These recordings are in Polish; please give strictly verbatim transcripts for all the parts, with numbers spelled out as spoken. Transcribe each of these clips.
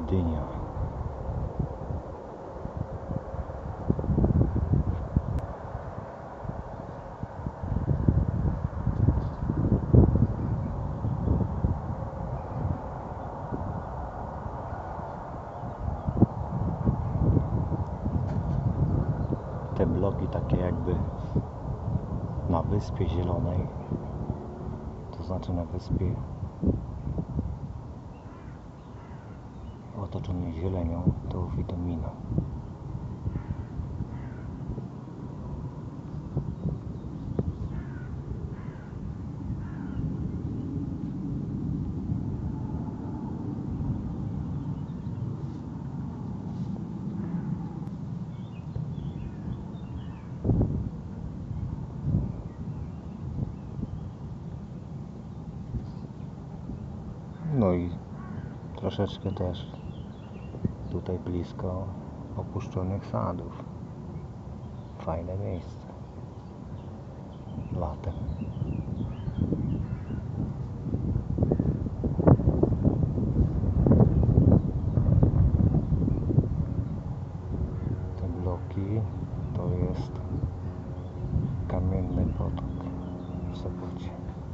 Gdynia. Te bloki takie jakby na Wyspie Zielonej, to znaczy na wyspie otoczonej zielenią, to witamina. No i troszeczkę też tutaj blisko opuszczonych sadów. Fajne miejsce latem. Te bloki to jest Kamienny Potok w Sopocie.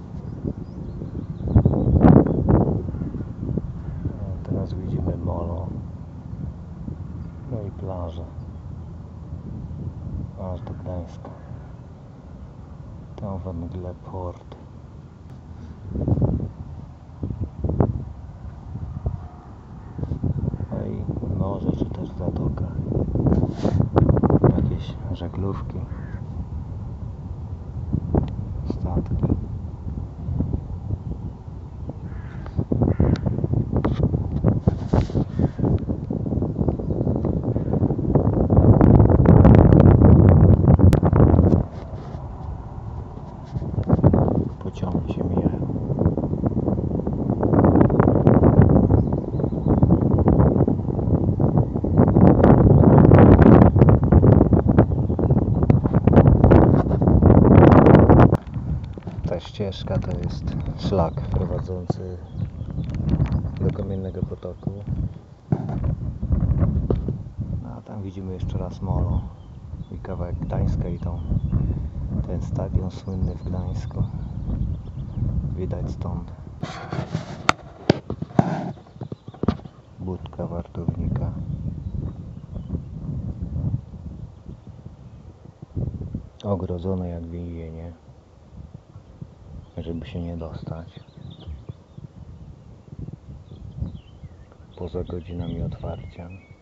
Teraz widzimy molo, no i plażę aż do Gdańska. Tam we mgle port. No i morze czy też zatoka. Jakieś żaglówki, statki. Pociągi się mijają. Ta ścieżka to jest szlak prowadzący do Kamiennego Potoku. A tam widzimy jeszcze raz molo i kawałek Gdańska i tą, ten stadion słynny w Gdańsku. Widać stąd budka wartownika. Ogrodzone jak więzienie, żeby się nie dostać poza godzinami otwarcia.